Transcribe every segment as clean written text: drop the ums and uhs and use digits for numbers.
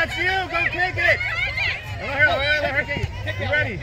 That's you. Go kick it. Let her kick it. You ready?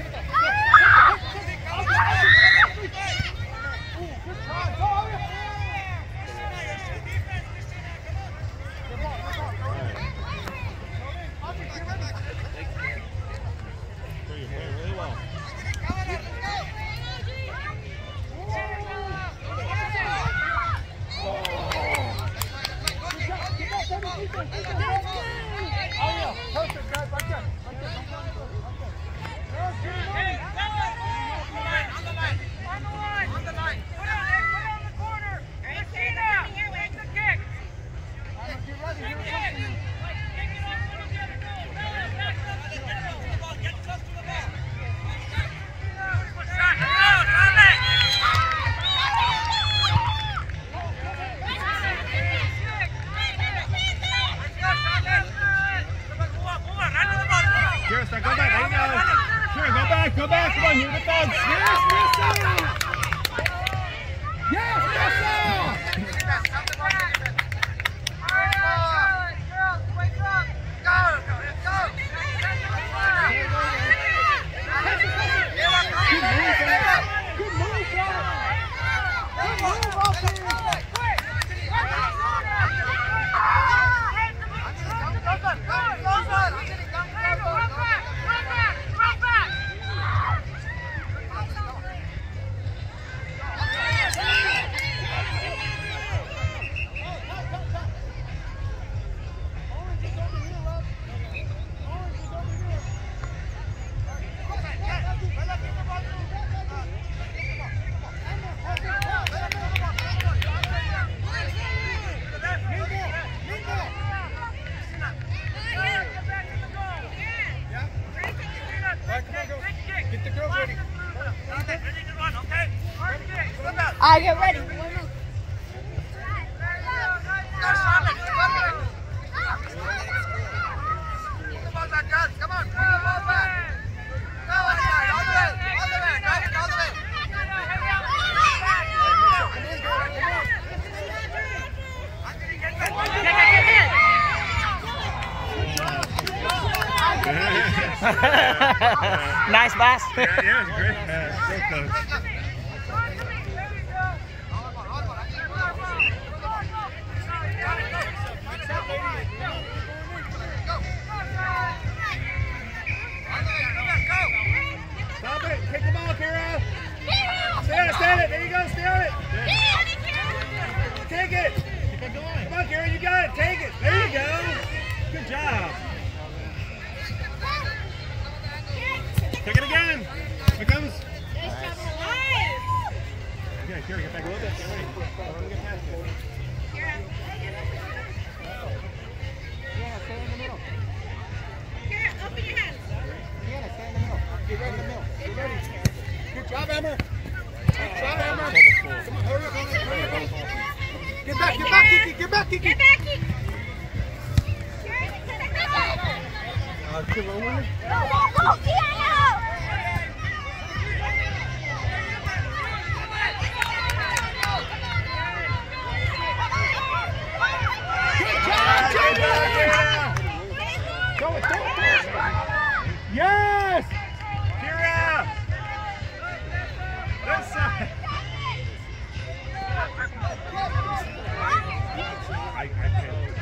Go back, come on, you're the thugs. Yes, I get ready. Nice pass. Yeah, it was great. So close. Stop it. Kick the ball, Kira. Stand it. There you go. Stay on it. Take it. Come on, Kira. You got it. Take it. There you go. Good job. Take it again. Here it comes. Okay, Kira, get back a little bit. Get ready. Get past it. Yeah, stay in the middle. Kira, open your hands. Yeah, stay in the middle. Get right in the middle. Get ready. Good job, Emma. Good job, Emma. Come on, hurry up. Get back, Kiki. Get back, Kiki. Get back, Kiki. Come on, woman. Go, Keanu! Yes! Kira! This side. I can't.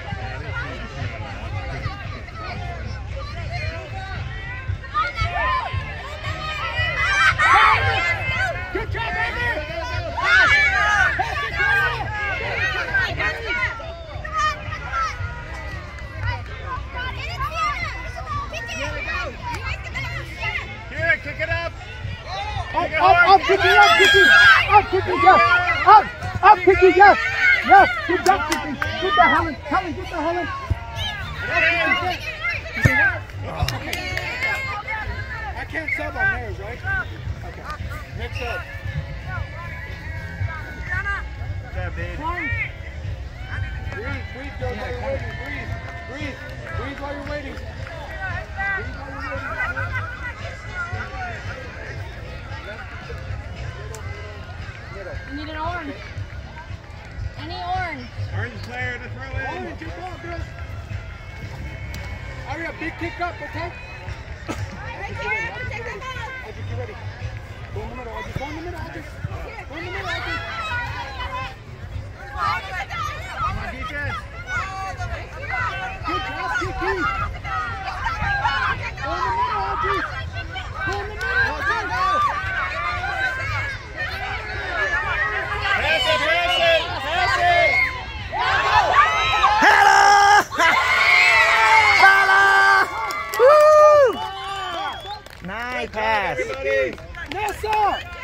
Good job, baby! Kick it up! Up, Kiki, up, Kiki! Up, Kiki, yes! Up, Kiki, yes! Yes! Good job, Kiki! Get the Helen! Helen, get the Helen! I can't sub on theirs, right? Okay. Mix up. Good job, babe. Breathe, Joe, while you're waiting. Breathe while you're waiting. We need an orange. Any orange. Orange player to throw in. Orange, good ball, girls. Hurry up, big kick up, okay? Right here, protect the ball. Audrey, get ready. Go in the middle, Audrey. Go in the middle, Audrey. Go in the middle, Audrey. Come on, defense. Good job, Kiki. Go in the middle, Audrey. Go in the middle, Audrey. Pass it, pass it, pass it. Hannah! Hannah! Woo! Nice pass. Nessa!